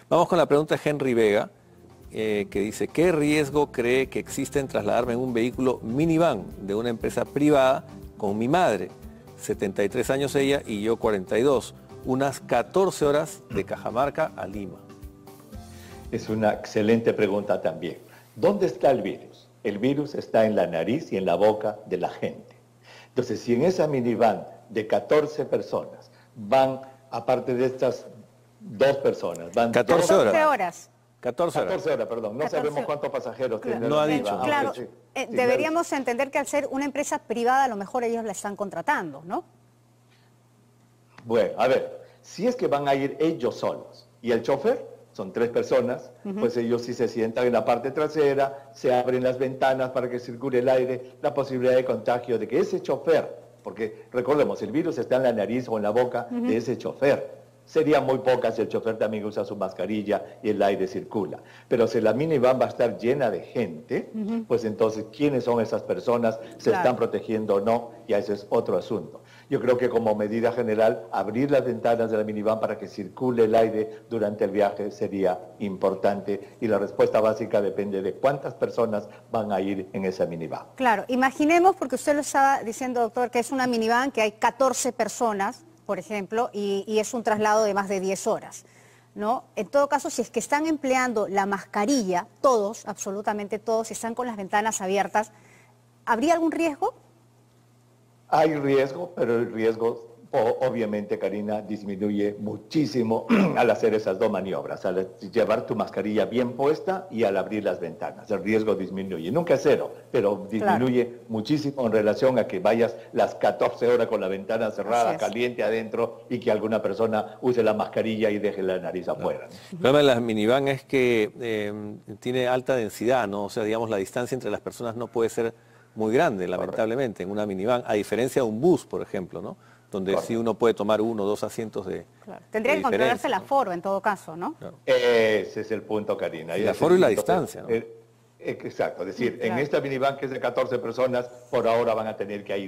Vamos con la pregunta de Henry Vega, que dice, ¿qué riesgo cree que existe en trasladarme en un vehículo minivan de una empresa privada con mi madre, 73 años ella y yo 42, unas 14 horas de Cajamarca a Lima? Es una excelente pregunta también. ¿Dónde está el virus? El virus está en la nariz y en la boca de la gente. Entonces, si en esa minivan de 14 personas van, aparte de estas dos personas, van 14 horas. 14 horas. 14 horas. 14 horas, perdón. No 14. sabemos cuántos pasajeros tiene. No ha dicho. Claro, Sí, deberíamos entender que al ser una empresa privada, a lo mejor ellos la están contratando, ¿no? Bueno, a ver, si es que van a ir ellos solos y el chofer, son 3 personas, pues ellos sí se sientan en la parte trasera, se abren las ventanas para que circule el aire, la posibilidad de contagio de que ese chofer, porque recordemos, el virus está en la nariz o en la boca de ese chofer. Sería muy poca si el chofer también usa su mascarilla y el aire circula. Pero si la minivan va a estar llena de gente, pues entonces, ¿quiénes son esas personas? ¿Se están protegiendo o no? Y ese es otro asunto. Yo creo que como medida general, abrir las ventanas de la minivan para que circule el aire durante el viaje sería importante. Y la respuesta básica depende de cuántas personas van a ir en esa minivan. Claro, imaginemos, porque usted lo estaba diciendo, doctor, que es una minivan que hay 14 personas, por ejemplo, y es un traslado de más de 10 horas, ¿no? En todo caso, si es que están empleando la mascarilla, todos, absolutamente todos, si están con las ventanas abiertas, ¿habría algún riesgo? Hay riesgo, pero el riesgo, obviamente, Karina, disminuye muchísimo al hacer esas dos maniobras, al llevar tu mascarilla bien puesta y al abrir las ventanas. El riesgo disminuye, nunca es cero, pero disminuye muchísimo en relación a que vayas las 14 horas con la ventana cerrada, caliente adentro, y que alguna persona use la mascarilla y deje la nariz afuera. El problema de las minivan es que tiene alta densidad, ¿no? O sea, digamos, la distancia entre las personas no puede ser muy grande, lamentablemente, en una minivan, a diferencia de un bus, por ejemplo, ¿no? Donde sí uno puede tomar 1 o 2 asientos de Tendría que controlarse el aforo en todo caso, ¿no? Claro. Ese es el punto, Karina. El aforo y la distancia, ¿no? Exacto, es decir, en esta minivan que es de 14 personas, por ahora van a tener que ir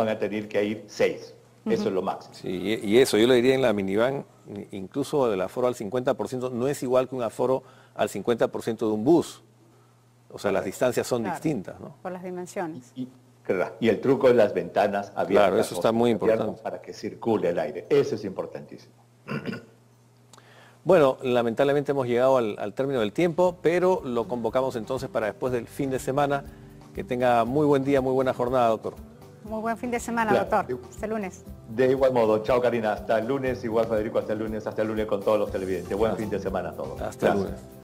6. Eso es lo máximo. Sí, y eso, yo le diría en la minivan, incluso el aforo al 50% no es igual que un aforo al 50% de un bus. O sea, las distancias son distintas, ¿no? Por las dimensiones. Y el truco de las ventanas abiertas. Claro, eso está muy importante. Para que circule el aire. Eso es importantísimo. Bueno, lamentablemente hemos llegado al término del tiempo, pero lo convocamos entonces para después del fin de semana. Que tenga muy buen día, muy buena jornada, doctor. Muy buen fin de semana, doctor. Hasta el lunes. De igual modo. Chao, Karina. Hasta el lunes. Igual, Federico, hasta el lunes con todos los televidentes. Buen fin de semana a todos. Hasta el lunes.